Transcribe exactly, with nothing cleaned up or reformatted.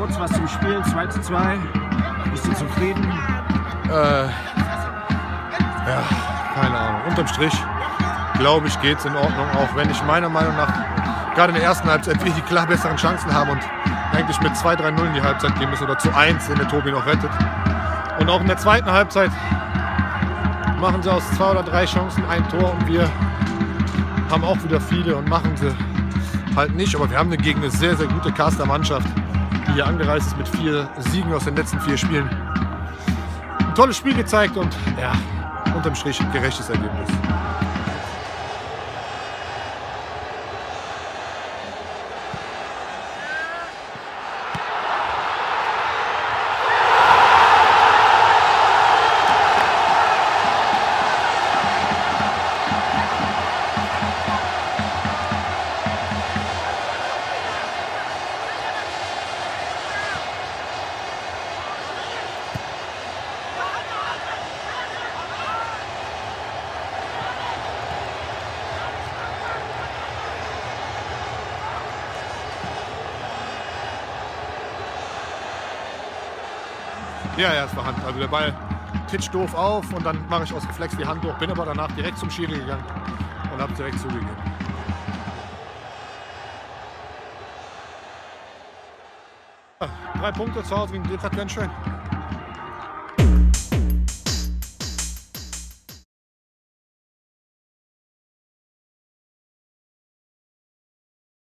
kurz was zum Spiel, zwei zu zwei. Bist du zufrieden? Äh, ja, keine Ahnung. Unterm Strich, glaube ich, geht es in Ordnung, auch wenn ich meiner Meinung nach gerade in der ersten Halbzeit wir die klar besseren Chancen haben und eigentlich mit zwei drei null in die Halbzeit gehen müssen oder zu eins, wenn der Tobi noch rettet. Und auch in der zweiten Halbzeit machen sie aus zwei oder drei Chancen ein Tor und wir haben auch wieder viele und machen sie halt nicht. Aber wir haben gegen eine sehr, sehr gute Caster-Mannschaft, die hier angereist ist mit vier Siegen aus den letzten vier Spielen. Ein tolles Spiel gezeigt und ja, unterm Strich gerechtes Ergebnis. Ja, ja, es war Hand. Also der Ball titscht doof auf und dann mache ich aus Reflex die Hand durch, bin aber danach direkt zum Schiri gegangen und habe direkt zugegeben. Ja, drei Punkte zu Hause gegen Detrat, ganz schön.